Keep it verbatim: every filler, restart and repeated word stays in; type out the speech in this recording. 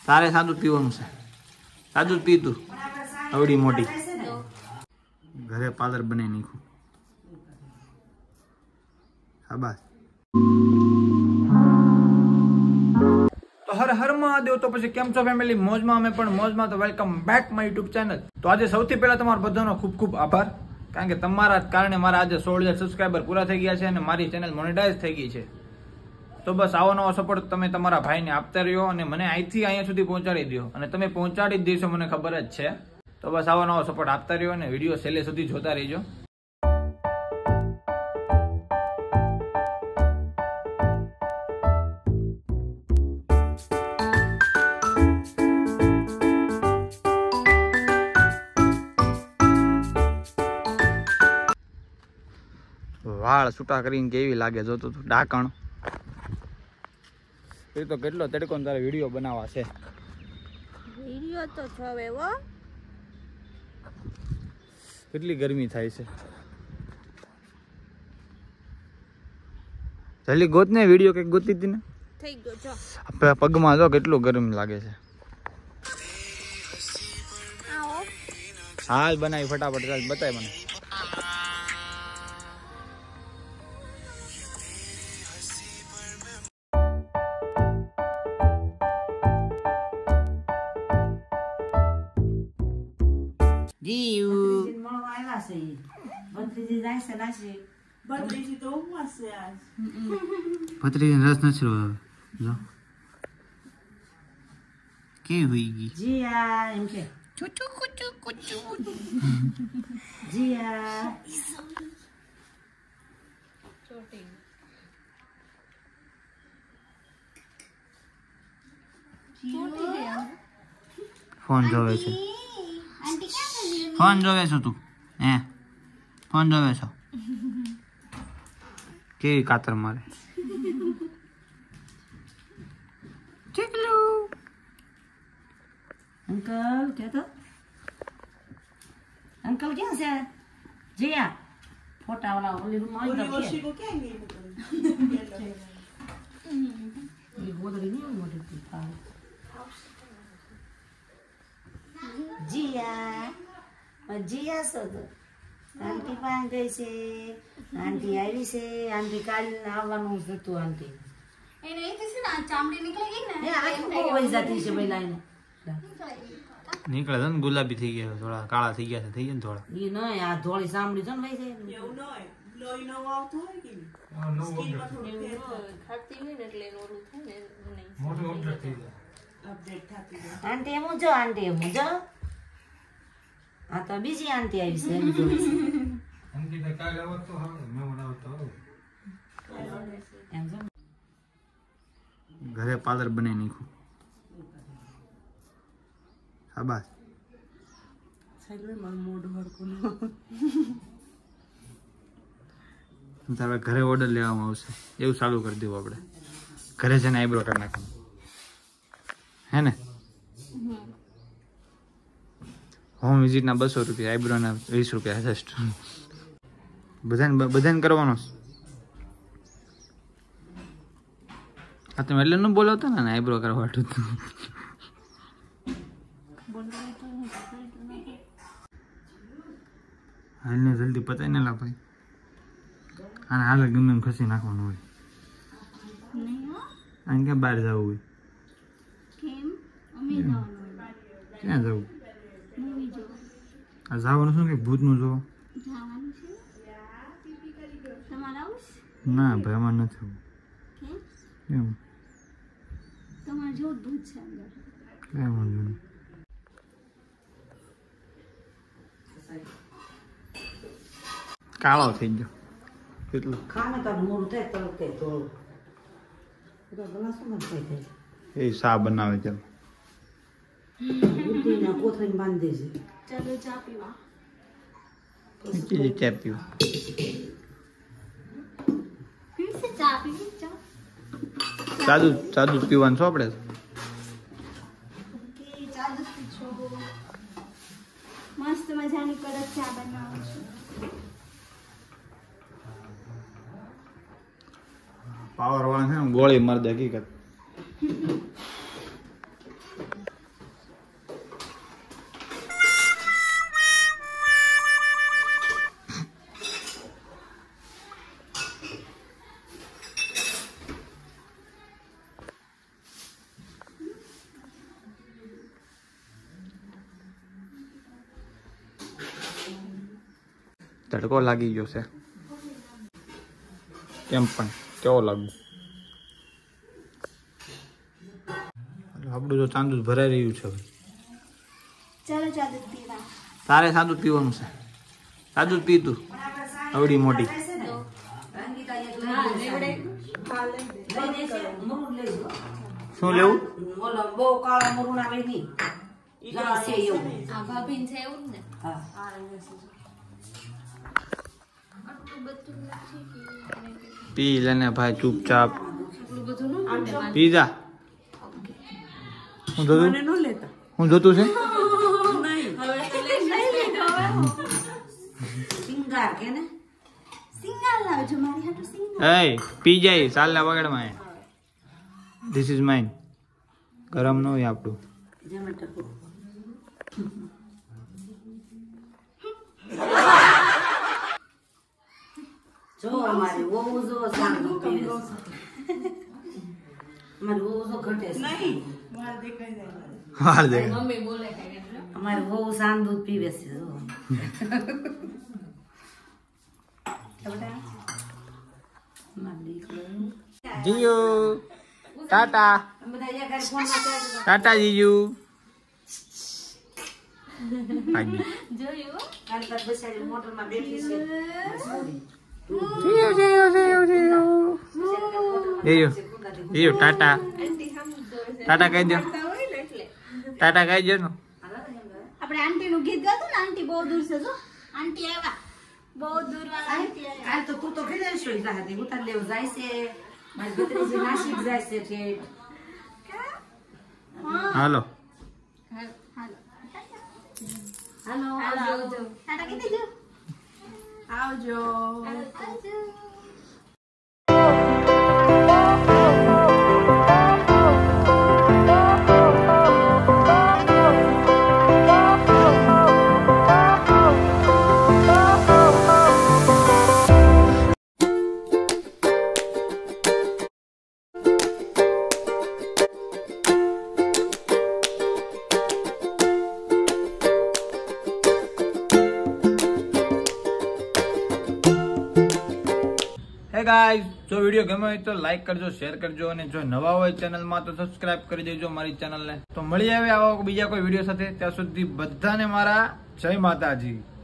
તારે સાદું પીવાનું છે, સાદું જ પીતું અવડી મોટી. ઘરે પાર્લર બનાવી નાખ્યું. શાબાશ. તો હર હર મહાદેવ. તો પછી કેમ છો ફેમિલી? મોજમાં? અમે પણ મોજમાં. તો welcome back my YouTube channel. તો આજે સૌથી પહેલા તમારો બધાનો ખૂબ ખૂબ આભાર, કારણ કે તમારા જ કારણે મારા આજે સોળ હજાર સબસ્ક્રાઈબર પૂરા થઈ ગયા છે અને મારી ચેનલ મોનેટાઈઝ થઈ ગઈ છે. તો બસ આવો નવો સપોર્ટ તમે તમારા ભાઈને આપતા રહ્યો અને મને અહીંથી અહીંયા સુધી પહોંચાડી દો, અને તમે પહોંચાડી જ દેશો, મને ખબર જ છે. તો બસ આવો નવો સપોર્ટ આપતા રહ્યો અને વિડીયો છેલ્લે સુધી જોતા રહેજો. વાળ છૂટા કરીને કેવી લાગે જોતો તું ડાકણ. એ તો કેટલો તડકો ને તારે વિડીયો બનાવવા છે. વિડીયો તો છવે હો. કેટલી ગરમી થાય છે. જલ્દી ગોત ને વિડીયો કઈક ગોતી હતી ને. થઈ ગયો જો. આપણે પગમાં જો કેટલું ગરમ લાગે છે. આવો હાલ બનાવી ફટાફટ, ચાલ બતાય મને. ભત્રીજી રસ નથી જો કેવી હોઈ ગઈ. જીયા એમ કે ચુચુ કુચુ કુચુ જીયા ચોટી ચોટી દે. ફોન જોવે છે. ફોન જોવે છો તું? હે ફોન જોવે છો? કેવી કાતર મારે. અંકલ કે તો અંકલ ક્યાં છે? જીયા ફોટા વાળા ઓલી રૂમ માં આવી ગયો કે ક્યાં ગઈ એ ગોદડી નહીં મોટી તી પાવ. જીયા જીયા સો તો આંટી પાસે ગઈ છે. આંટી આવી છે. આંટી કાલ આવવાનું જ હતું. આંટી એને એ છે ને ચામડી નીકળી ગઈ ને, એ આખી બહુ વહી જતી છે ભાઈ લાઈને નીકળે છે ને, ગુલાબી થઈ ગયા, થોડા કાળા થઈ ગયા છે, થઈ ગયા ને થોડા. એ નય આ ધોળી સાંભળી છે ને ભાઈ છે એવું નય લોહી નો આવતો હોય કે સ્કિન માં થોડું ફેર ખાતી હોય ને એટલે એનું ઓલું થાય ને નહીં મોટું અપડેટ થઈ જાય. અપડેટ થતી જાય. આંટી એમ જો આંટી એમ જો આ તો બીજી આંટી આવી છે એમ જો અંકિત કાલે આવત તો હવે મેં આવતો એમ જો ઘરે પાર્લર બનાવી નાખ્યું. શાબાશ. સાઈડ માં મોઢું હરકું તારે ઘરે ઓર્ડર લેવામાં આવશે એવું ચાલુ કરી દેવું આપણે. ઘરે જઈને આઈબ્રો કરી નાખવાનું હે ને. હોમ વિઝિટના બસો રૂપિયા, આઈબ્રોના વીસ રૂપિયા જસ્ટ. બધાને બધાને કરવાનો છે. આ તમે એટલે ન બોલાવતા ને આઈબ્રો કરવા હતું. હાલને જલ્દી પતાય ને લા ભાઈ. અને હાલ ગમે એમ ખસી નાખવાનું હોય. આને ક્યાં બહાર જવું હોય? ક્યાં જવું? આ જવાનું શું કે ભૂતનું જોવો? ના ભાઈ અમારે નથી. કેમ? તમારે જો ભૂત છે અંદર. કેમ વાંધો નહીં. કાળો થઈ ગયો કેટલું. ખાને તારું મોડું થાય તો કે તો તો બના શું મત થાય થાય એ સા બનાવે છે. બુદ્ધિના કોથળીને બાંધી દે છે. ચાલો ચા પીવા. ચીજી ચા પીવા. પીશે ચા પીવી ચા. સાદું સાદું પીવાનું છો આપણે. ઓકે ચા દૂધ પીછો. મસ્ત મજાની કડક ચા બનાવું છું. પાવર વાળા છે ને ગોળી મારી દે હકીકત. તડકો લાગી ગયો છે કેમ પણ કેવો લાગુ આપણું જો ચાંદુ ભરાઈ રહ્યું છે ચાલો ચા દૂધ પીવા. તારે સાદું પીવાનું છે સાદું જ પી તું અવડી મોટી શું લેવું ઓલો બહુ કાળા મરૂન આવે નહીં જરા છે એવું આ ભાભીને છે એવું જ ને. હા આટલું બધું નથી કે પી લેને ભાઈ ચૂપચાપ આટલું બધું ન પીને મારે. પી જા હું જોતું મને ન લેતા હું જોતું છે હવે તો લઈ લીધો હવે. સિંગાર કે ને સિંગાર લાવજો મારી હાટુ સિંગાર. એ પી જાય ચાલ ના વગડમાં ધીસ ઇઝ માઇન ગરમ ન હોય આપણું જેમ ટકો જો અમારી વહુ જો સાંભળો પીવે છે. અમારી વહુ જો ઘટે છે નહીં મારે દેખાઈ જાય વાર દે મમ્મી બોલે કાંઈ એટલે. અમારી વહુ સાંજ દૂધ પીવે છે જો અમારી દીકરો જીજુ ટાટા બધા અહીંયા ઘરે ફોનમાં કહેજો. ટાટા જીજુ આગી જોયું હો? કાલ તક બસાડી મોટરમાં બેઠી છે જીજુ જીજુ જીજુ જીજુ જીજુ જીજુ ટાટા આંટી સામું જ જોવે છે. ટાટા કહી દો કરતા હોય ને એટલે. ટાટા કહી દો ને આપણે આંટીનું ગીત ગાતું ને આંટી બહુ દૂર છે જો આંટી આવ્યા બહુ દૂર વાળા આંટી આવ્યા. કાલ તો તું તો કીધે છો એટલા હતી ઉતાર લેવું જાય છે મારી ભત્રીજી નાસિક જાય છે ઠેઠ. હાલો હાલો હાલો હાલો હાલો આવજો. આવજો. ટાટા કહી દેજો. આવજો આવજો. હે ગાઈઝ જો વિડીયો ગમ્યો હોય તો લાઈક કરજો શેર કરજો અને જો નવા હોય ચેનલમાં તો સબસ્ક્રાઇબ કરી દેજો મારી ચેનલને તો મળી આવે આવા બીજા કોઈ વિડીયો સાથે ત્યાં સુધી બધાને મારા જય માતાજી.